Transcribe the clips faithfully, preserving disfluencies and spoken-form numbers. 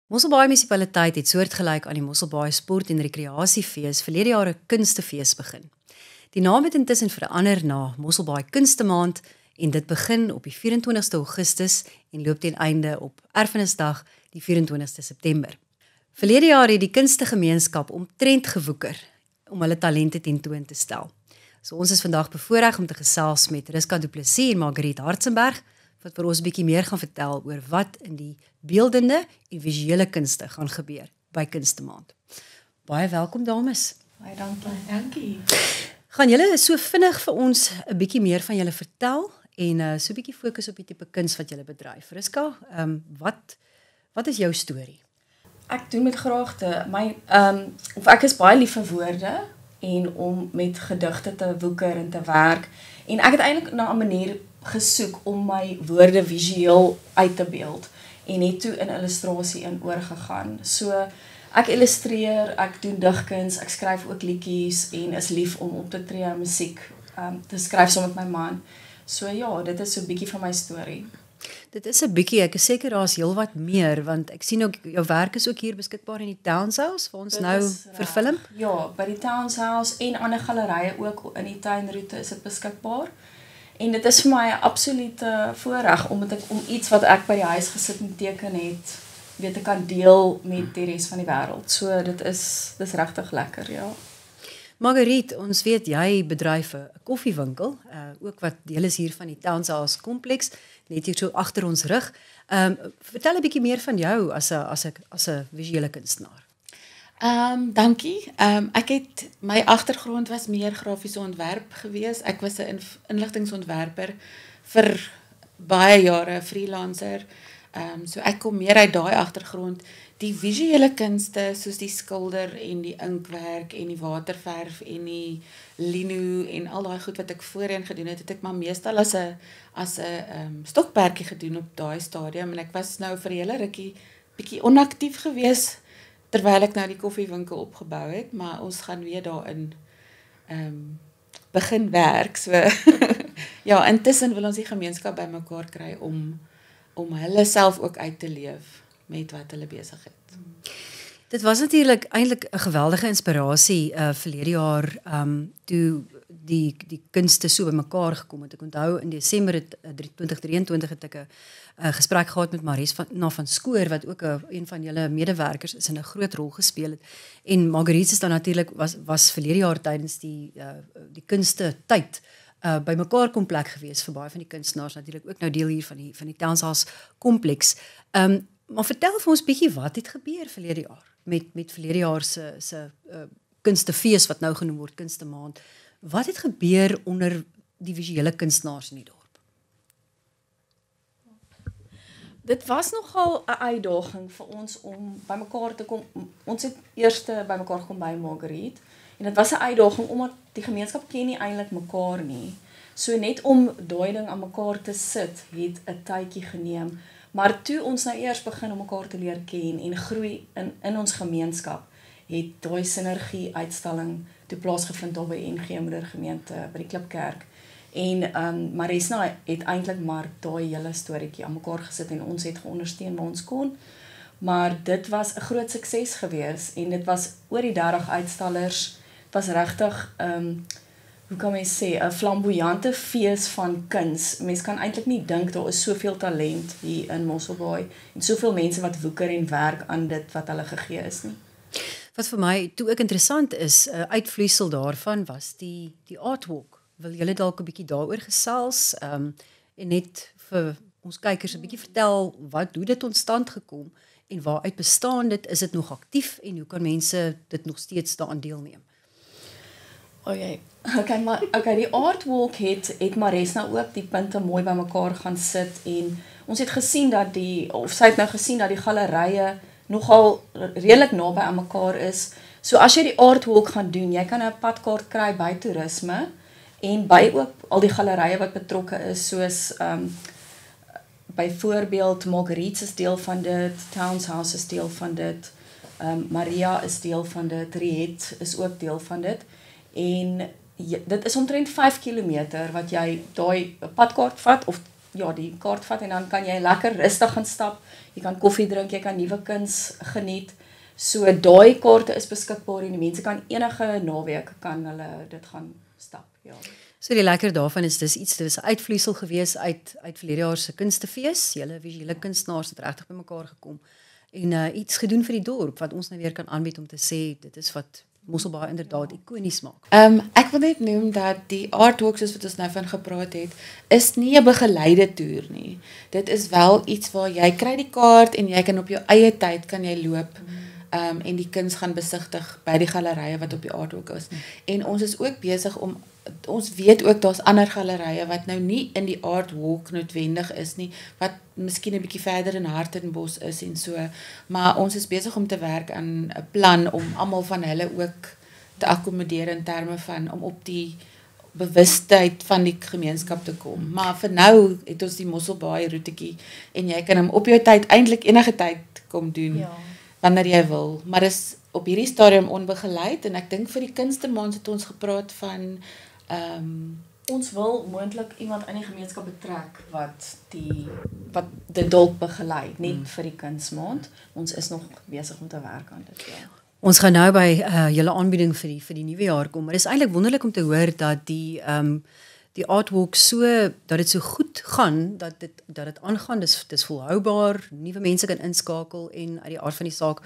Mossel Bay Municipality het soortgelyk aan die Mossel Bay Sport en Rekreasiefees verlede jaar 'n kunstefees begin. Die naam het intussen verander na Mossel Bay Kunstemaand en dit begin op die vyf en twintigste Augustus en loop ten einde op Erfenisdag die vyf en twintigste September. Verlede jaar het die kunstegemeenskap omtrent gewoeker om hulle talente tentoon te stel. So ons is vandag bevoorreg om te gesels met Riska Plessis en Marguerite Hartzenberg wat vir ons 'n bietjie meer gaan vertel oor wat in die beeldende en visuele kunste gaan gebeur by Kunstemaand. Baie welkom dames. Baie dankie. Dankie. Gaan julle so vinnig vir ons 'n bietjie meer van julle vertel en uh, so 'n bietjie fokus op die tipe kuns wat julle bedryf. Riska, um, wat wat is jou storie? Ek doen met graagte. My um of ek is baie lief vir woorde en om met gedigte te woeker en te werk. En ek het eintlik na 'n manier gesoek om my woorde visueel uit te beeld en het toe in illustrasie in oorgegaan. So ek illustreer, ek doen digkuns, ek skryf ook liedjies en is lief om op te tree en musiek um, te skryf saam met my man. So ja, dit is so 'n bietjie van my storie. Dit is 'n bietjie, ek is seker daar's heelwat meer want ek sien ook jou werk is ook hier beskikbaar in die Townshouse vir ons dit nou verfilm. Ja, by die Townshouse en ander gallerye ook in die tuinroete is dit beskikbaar. En dit is vir my 'n absolute voorreg omdat ek om iets wat ek by die huis gesit en teken het, weet ek kan deel met die res van die wêreld. So dit is dis regtig lekker, ja. Marguerite, ons weet jy bedryf 'n koffiewinkel, uh, ook wat deel is hier van die Townshouse kompleks, net hier so agter ons rug. Um, vertel 'n bietjie meer van jou as 'n as 'n as 'n visuele kunstenaar. Ehm um, dankie. Ehm um, ek het my agtergrond was meer grafiese ontwerp gewees. Ek was 'n in, inligtingsontwerper vir baie jare, freelancer. Ehm um, so ek kom meer uit daai agtergrond. Die visuele kunste soos die skilder en die inkwerk en die waterverf en die lino en al daai goed wat ek voorheen gedoen het, het ek maar meestal as 'n as 'n ehm um, stokperdjie gedoen op daai stadium en ek was nou vir 'n hele rukkie bietjie onaktief gewees terwyl ek nou die koffiewinkel opgebou het, maar ons gaan weer daarin um, begin werk. So ja, intussen wil ons die gemeenskap bymekaar kry om om hulle self ook uit te leef met wat hulle besig het. Dit was natuurlik eintlik 'n geweldige inspirasie uh, verlede jaar um, toe die die kunste so bymekaar gekom het. Ek onthou in Desember het, uh, twintig drie en twintig het ek 'n uh, gesprek gehad met Maries van na van Skoor wat ook 'n uh, een van julle medewerkers is en 'n groot rol gespeel het. En Marguerite is dan natuurlik was was verlede jaar tydens die uh, die kunste tyd uh, bymekaar kom plek gewees vir baie van die kunstenaars natuurlik ook nou deel hier van die van die Townshouse kompleks. Um, maar vertel vir ons bietjie wat het gebeur verlede jaar met met verlede jaar se se uh, kunstefees wat nou genoem word Kunstemaand. Wat het gebeur onder die visuele kunstenaars in die dorp? Dit was nogal 'n uitdaging vir ons om bymekaar te kom. Ons het eers bymekaar gekom by Marguerite en dit was 'n uitdaging omdat die gemeenskap ken nie eintlik mekaar nie. So net om daai ding aan mekaar te sit, het 'n tydjie geneem. Maar toe ons nou eers begin om mekaar te leer ken en groei in in ons gemeenskap, het daai Sinergie uitstalling toe plaasgevind daar by N G Moedergemeente by die Klipkerk. En um, Marisna het eintlik maar daai hele storieetjie aan mekaar gesit en ons het geondersteun waar ons kon. Maar dit was 'n groot sukses gewees en dit was oor die dertig uitstallers. Dit was regtig um, hoe kan mens sê, 'n flamboyante fees van kuns. Mens kan eintlik nie dink daar is soveel talent hier in Mossel Bay en soveel mense wat woeker en werk aan dit wat hulle gegee is nie. Wat vir my toe ook interessant is, 'n uh, uitvloeisel daarvan was die die artwalk. Wil julle dalk 'n bietjie daaroor gesels um, en net vir ons kykers 'n bietjie vertel wat hoe dit tot stand gekom en waaruit bestaan dit? Is dit nog aktief en hoe kan mense dit nog steeds daaraan deelneem? O jee. Okay, maar okay, die artwalk het het Maresna ook die punte mooi bymekaar gaan sit en ons het gesien dat die of sy het nou gesien dat die gallerye nogal redelik naby aan mekaar is. So as jy die artwalk gaan doen, jy kan 'n padkaart kry by toerisme en by ook al die gallerye wat betrokke is, soos um, byvoorbeeld Marguerite is deel van dit, Townshouse is deel van dit, um, Maria is deel van dit, Riet is ook deel van dit. En jy, dit is omtrent vyf kilometer wat jy daai padkaart vat of ja, die kaart vat en dan kan jy lekker rustig gaan stap. Jy kan koffie drink, jy kan nuwe kuns geniet. So daai kaarte is beskikbaar en die mense kan enige naweek kan hulle dit gaan stap, ja. So die lekker daarvan is dis iets, dit is 'n uitvloeisel gewees uit uit verlede jaar se kunstefees. Julle visuele kunstenaars het regtig bymekaar gekom en uh, iets gedoen vir die dorp wat ons nou weer kan aanbied om te sê dit is wat Mossel Bay inderdaad ikonies maak. Um, ek wil net noem dat die artwalks soos wat ons nou van gepraat het, is nie 'n begeleide toer nie. Dit is wel iets waar jy kry die kaart en jy kan op jou eie tyd kan jy loop um, en die kuns gaan besigtig by die gallerye wat op die artwalk is. En ons is ook besig om ons weet ook daar's ander gallerye wat nou nie in die artwalk noodwendig is nie, wat miskien 'n bietjie verder in Hartzenberg is en so, maar ons is besig om te werk aan 'n plan om almal van hulle ook te akkommodeer in terme van om op die bewustheid van die gemeenskap te kom. Maar vir nou het ons die Mossel Bay roetetjie en jy kan hom op jou tyd eintlik enige tyd kom doen Ja. wanneer jy wil, maar is op hierdie stadium onbegeleid en ek dink vir die kunstemaand het ons gepraat van um, Ons wil moontlik iemand in die gemeenskap betrek wat die wat dit dalk begelei, net hmm. vir die kunsmaand. Ons is nog besig om te werk aan dit, ja. Ons gaan nou by uh, julle aanbieding vir die vir die nuwe jaar kom, maar dit is eintlik wonderlik om te hoor dat die um, die artwalk so dat dit so goed gaan dat dit dat dit aangaan, dis dis volhoubaar, nuwe mense kan inskakel en uit die aard van die saak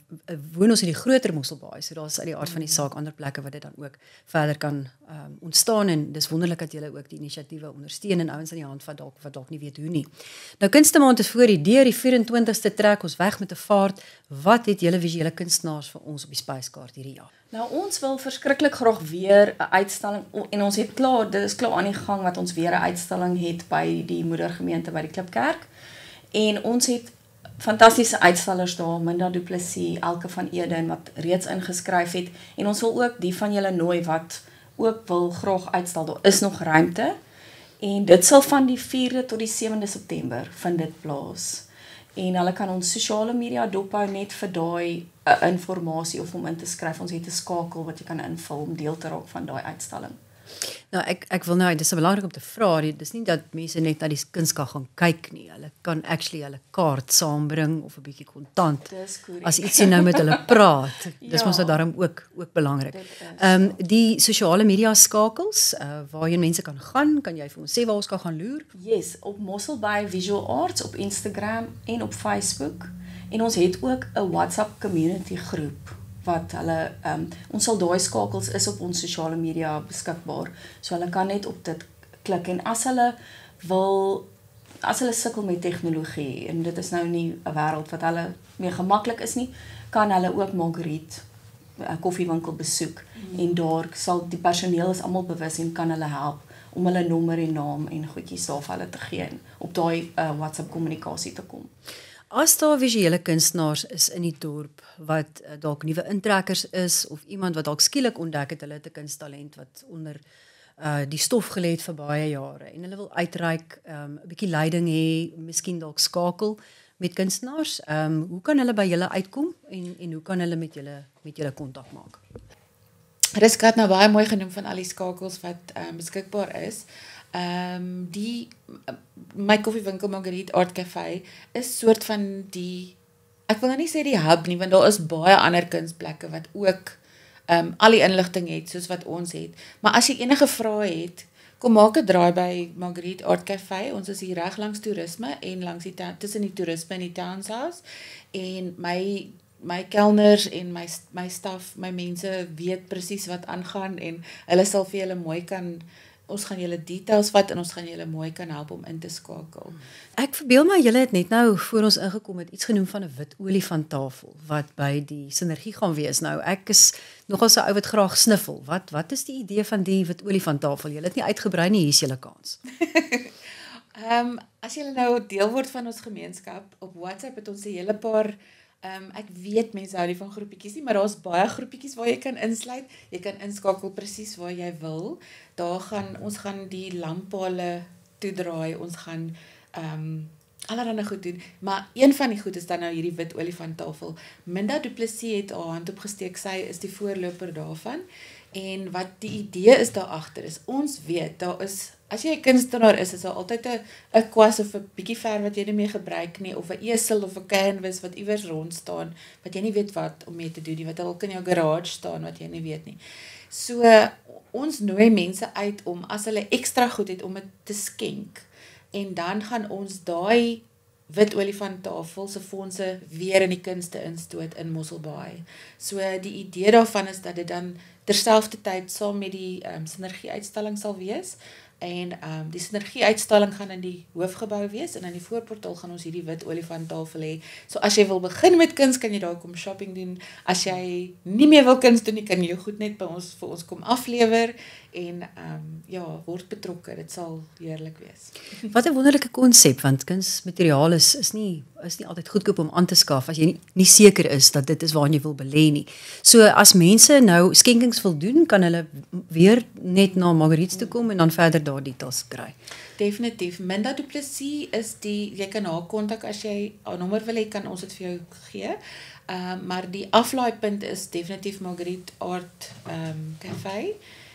woon ons in die groter Mossel Bay, so daar's uit die aard van die saak ander plekke wat dit dan ook verder kan um, ontstaan en dis wonderlik dat julle ook die inisiatiewe ondersteun en ouens aan die hand wat dalk wat dalk nie weet hoe nie. Nou kunstemaand is voor die deur, die vyf-en-twintigste trek ons weg met 'n vaart. Wat het julle visuele kunstenaars vir ons op die spyskaart hierdie jaar? Nou ons wil verskriklik graag weer 'n uitstalling en ons het klaar, dit is klaar aan die gang wat ons weer 'n uitstalling het by die moedergemeente by die Klipkerk. En ons het fantastiese uitstallers daar, Minda Du Plessis, Elke van Eden wat reeds ingeskryf het en ons wil ook die van julle nooi wat ook wil graag uitstal. Daar is nog ruimte en dit sal van die vierde tot die sewende September vind dit plaas. En hulle kan ons sosiale media dophou net vir daai uh, inligting of om in te skryf. Ons het 'n skakel wat jy kan invul om deel te raak van daai uitstalling. Nou ek ek wil nou, dis belangrik om te vra, dis nie dat mense net na die kuns kan gaan kyk nie. Hulle kan actually hulle kaart saambring of 'n bietjie kontant. Dis korrek. As ietsie nou met hulle praat. Dis Ja. mos nou daarom ook ook belangrik. Dit is, Ehm um, die sosiale media skakels, uh, waarheen mense kan gaan, kan jy vir ons sê waar ons kan gaan loer? Yes, op Mossel Bay Visual Arts op Instagram en op Facebook. En ons het ook 'n WhatsApp community groep wat hulle um, ons sal daai skakels is op ons sosiale media beskikbaar. So hulle kan net op dit klik en as hulle wil as hulle sukkel met tegnologie en dit is nou nie 'n wêreld wat hulle meer gemaklik is nie, kan hulle ook Marguerite 'n koffiewinkel besoek mm. en daar sal die personeel is almal bewus en kan hulle help om hulle nommer en naam en goedjies daar vir hulle te gee en op daai uh, WhatsApp kommunikasie te kom. As daar visuele kunstenaars is in die dorp wat uh, dalk nuwe intrekkers is of iemand wat dalk skielik ontdek het hulle het 'n kunsttalent wat onder uh, die stof gelê het vir baie jare en hulle wil uitreik, 'n um, bietjie leiding hê, miskien dalk skakel met kunstenaars, um, hoe kan hulle by julle uitkom en en hoe kan hulle met julle met julle kontak maak? Riska het nou baie mooi genoem van al die skakels wat um, beskikbaar is. Um, die my koffiewinkel Marguerite Art Café is soort van die, ek wil nou nie sê die hub nie, want daar is baie ander kunstplekke wat ook um, al die inligting het soos wat ons het. Maar as jy enige vrae het, kom maak 'n draai by Marguerite Art Café. Ons is hier reg langs toerisme en langs die tussen die toerisme en die townshouse en my my kelners en my my staf, my mense weet presies wat aangaan en hulle sal vir julle mooi kan ons gaan julle details vat en ons gaan julle mooi kan help om in te skakel. Ek verbeel my julle het net nou voor ons ingekom het iets genoem van 'n wit olifanttafel wat by die Sinergie gaan wees. Nou ek is nogal so ou wat graag sniffel. Wat wat is die idee van die wit olifanttafel? Julle het nie uitgebrei nie, hier is julle kans. Ehm um, as julle nou deel word van ons gemeenskap op WhatsApp het ons 'n hele paar Um, ek weet mense hou nie van groepietjies nie, maar daar's baie groepietjies waar jy kan insluit. Jy kan inskakel presies waar jy wil. Daar gaan ons gaan die lamppale toedraai. Ons gaan um, allerhande goed doen, maar een van die goed is dan nou hierdie wit olifanttafel. Minda Du Plessis het haar hand opgesteek, sy is die voorloper daarvan, en wat die idee is daar agter is, ons weet, daar is, as jy 'n kunstenaar is, is daar altyd 'n 'n kwas of 'n bietjie verf wat jy nie meer gebruik nie, of 'n esel of 'n canvas wat iewers rond staan, wat jy nie weet wat om mee te doen nie, wat dalk in jou garage staan, wat jy nie weet nie. So, ons nooi mense uit om, as hulle ekstra goed het, om dit te skenk, en dan gaan ons daai wit olifanttafel se fondse weer in die kunste instoot in Mossel Bay. So die idee daarvan is dat dit dan terselfdertyd saam met die um, Sinergie uitstalling sal wees, en um, die Sinergie uitstalling gaan in die hoofgebou wees, en in die voorportaal gaan ons hierdie wit olifanttafel hê. So as jy wil begin met kuns, kan jy daar kom shopping doen. As jy nie meer wil kuns doen nie, kan jy jou goed net by ons vir ons kom aflewer, en um, ja, word betrokke. Dit sal heerlik wees. Wat 'n wonderlike konsep, want kunsmateriaal is is nie is nie altyd goedkoop om aan te skaf as jy nie, nie seker is dat dit is waar jy wil belê nie. So as mense nou skenkings wil doen, kan hulle weer net na Marguerite toe kom en dan verder daar details kry. Definitief. Minda Du Plessis is die, jy kan haar kontak as jy haar nommer wil hê, kan ons dit vir jou gee. Um, maar die aflaaipunt is definitief Marguerite Art um, Café.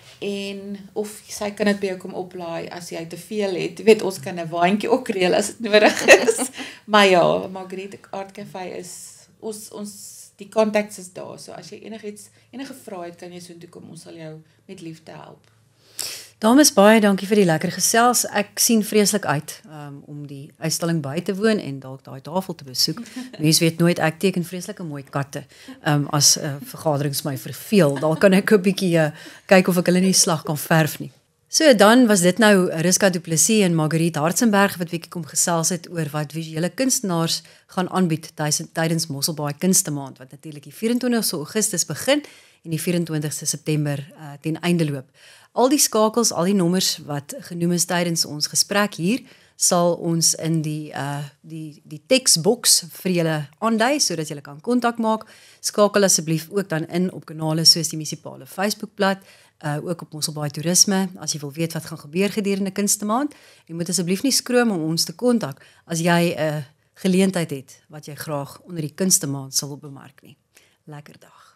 En of sy kan dit by jou kom oplaai as jy te veel het. Jy weet, ons kan 'n waantjie ook reël as dit nodig is. Maar ja, Marguerite Art Café is, ons, ons die contacts is daar. So as jy enigiets, enige vrae het, kan jy so toe kom. Ons sal jou met liefde help. Dames, baie dankie vir die lekker gesels. Ek sien vreeslik uit um, om die uitstalling by te woon en dalk daai tafel te besoek. Mens weet nooit, ek teken vreeslike mooi katte. Um, as uh, vergaderings my verveel, dan kan ek 'n bietjie uh, kyk of ek hulle nie slag kan verf nie. So dan was dit nou Riska Du Plessis en Marguerite Hartzenberg wat bietjie kom gesels het oor wat visuele kunstenaars gaan aanbied tydens Mossel Bay Kunstemaand, wat natuurlik die vyf-en-twintigste Augustus begin en die vyf-en-twintigste September uh, ten einde loop. Al die skakels, al die nommers wat genoem is tydens ons gesprek hier, sal ons in die uh, die die teksboks vir julle aandui sodat julle kan kontak maak. Skakel asseblief ook dan in op kanale soos die munisipale Facebookblad, uh, ook op Mossel Bay Toerisme as jy wil weet wat gaan gebeur gedurende Kunstemaand. Jy moet asseblief nie skroom om ons te kontak as jy 'n uh, geleentheid het wat jy graag onder die Kunstemaand sal bemark nie. Lekker dag.